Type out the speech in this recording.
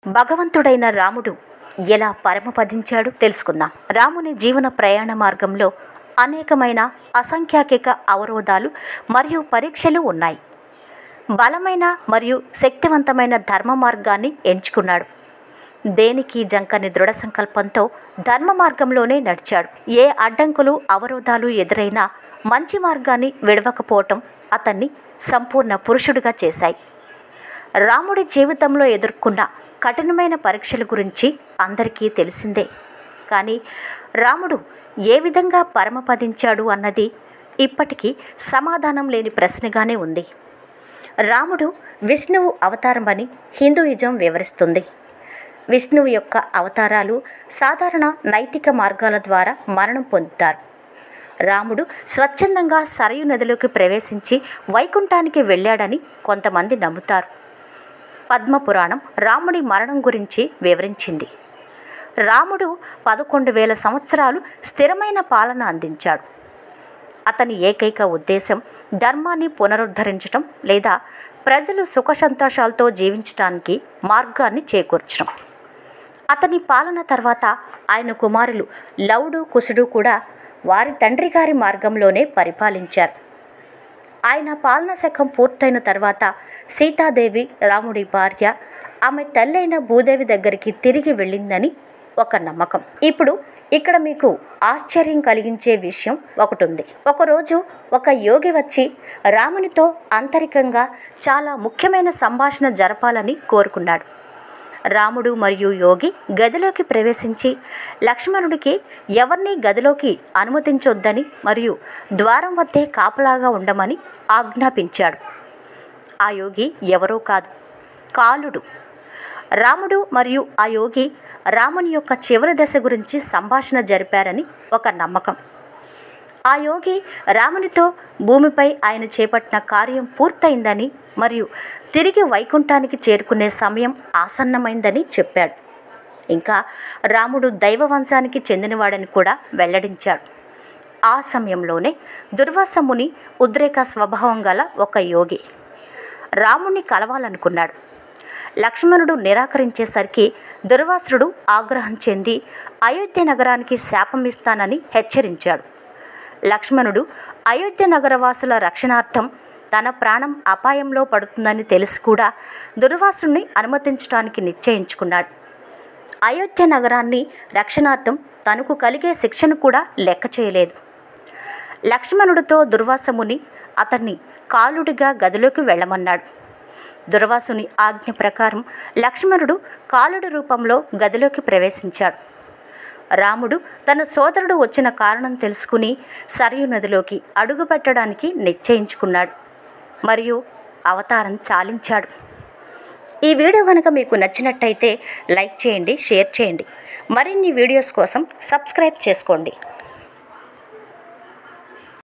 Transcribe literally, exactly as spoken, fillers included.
భగవంతుడైన రాముడు ఎలా పరమపదించాడు తెలుసుకుందాం. రాముని జీవన ప్రయాణ మార్గంలో అనేకమైన అసంఖ్యాకిక అవరోధాలు మరియు పరీక్షలు ఉన్నాయి. బలమైన మరియు శక్తివంతమైన ధర్మ మార్గాన్ని ఎంచుకున్నాడు. దేనికి జంకని దృఢ సంకల్పంతో ధర్మ మార్గంలోనే నడిచాడు. ఏ అడ్డంకులు అవరోధాలు ఎదురైనా మంచి మార్గాన్ని విడవకపోవటం అతన్ని సంపూర్ణ పురుషుడిగా చేశాయి. రాముడి జీవితంలో ఎదుర్కొన్న కఠినమైన పరీక్షల గురించి అందరికీ తెలిసిందే. కానీ రాముడు ఏ విధంగా పరమపదించాడు అన్నది ఇప్పటికీ సమాధానం లేని ప్రశ్నగానే ఉంది. రాముడు విష్ణువు అవతారమని హిందూయిజం వివరిస్తుంది. విష్ణువు యొక్క అవతారాలు సాధారణ నైతిక మార్గాల ద్వారా మరణం పొందుతారు. రాముడు స్వచ్ఛందంగా సరయు నదిలోకి ప్రవేశించి వైకుంఠానికి వెళ్ళాడని కొంతమంది నమ్ముతారు. పద్మపురాణం రాముడి మరణం గురించి వివరించింది. రాముడు పదకొండు వేల సంవత్సరాలు స్థిరమైన పాలన అందించాడు. అతని ఏకైక ఉద్దేశం ధర్మాన్ని పునరుద్ధరించడం లేదా ప్రజలు సుఖ సంతోషాలతో జీవించడానికి మార్గాన్ని చేకూర్చడం. అతని పాలన తర్వాత ఆయన కుమారులు లవుడు కుశుడు కూడా వారి తండ్రి గారి మార్గంలోనే పరిపాలించారు. ఆయన పాలన శకం పూర్తయిన తర్వాత సీతాదేవి రాముడి భార్య ఆమె తల్లైన భూదేవి దగ్గరికి తిరిగి వెళ్ళిందని ఒక నమ్మకం. ఇప్పుడు ఇక్కడ మీకు ఆశ్చర్యం కలిగించే విషయం ఒకటి ఉంది. ఒకరోజు ఒక యోగి వచ్చి రామునితో ఆంతరికంగా చాలా ముఖ్యమైన సంభాషణ జరపాలని కోరుకున్నాడు. రాముడు మరియు యోగి గదిలోకి ప్రవేశించి లక్ష్మణుడికి ఎవరిని గదిలోకి అనుమతించొద్దని మరియు ద్వారం వద్దే కాపలాగా ఉండమని ఆజ్ఞాపించాడు. ఆ యోగి ఎవరో కాదు, కాలుడు. రాముడు మరియు ఆ యోగి రాముని యొక్క చివరి దశ గురించి సంభాషణ జరిపారని ఒక నమ్మకం. ఆ యోగి రామునితో భూమిపై ఆయన చేపట్టిన కార్యం పూర్తయిందని మరియు తిరిగి వైకుంఠానికి చేరుకునే సమయం ఆసన్నమైందని చెప్పాడు. ఇంకా రాముడు దైవ వంశానికి చెందినవాడని కూడా వెల్లడించాడు. ఆ సమయంలోనే దుర్వాస ముని ఉద్రేక స్వభావం గల ఒక యోగి రాముణ్ణి కలవాలనుకున్నాడు. లక్ష్మణుడు నిరాకరించేసరికి దుర్వాసుడు ఆగ్రహం చెంది అయోధ్య నగరానికి శాపం ఇస్తానని హెచ్చరించాడు. లక్ష్మణుడు అయోధ్య నగరవాసుల రక్షణార్థం తన ప్రాణం అపాయంలో పడుతుందని తెలిసి కూడా దుర్వాసుని అనుమతించడానికి నిశ్చయించుకున్నాడు. అయోధ్య నగరాన్ని రక్షణార్థం తనకు కలిగే శిక్షను కూడా లెక్క చేయలేదు. లక్ష్మణుడితో దుర్వాసముని అతన్ని కాలుడిగా గదిలోకి వెళ్ళమన్నాడు. దుర్వాసుని ఆజ్ఞ ప్రకారం లక్ష్మణుడు కాలుడి రూపంలో గదిలోకి ప్రవేశించాడు. రాముడు తన సోదరుడు వచ్చిన కారణం తెలుసుకుని సరయు నదిలోకి అడుగుపెట్టడానికి నిశ్చయించుకున్నాడు మరియు అవతారం చాలించాడు. ఈ వీడియో కనుక మీకు నచ్చినట్టయితే లైక్ చేయండి, షేర్ చేయండి. మరిన్ని వీడియోస్ కోసం సబ్స్క్రైబ్ చేసుకోండి.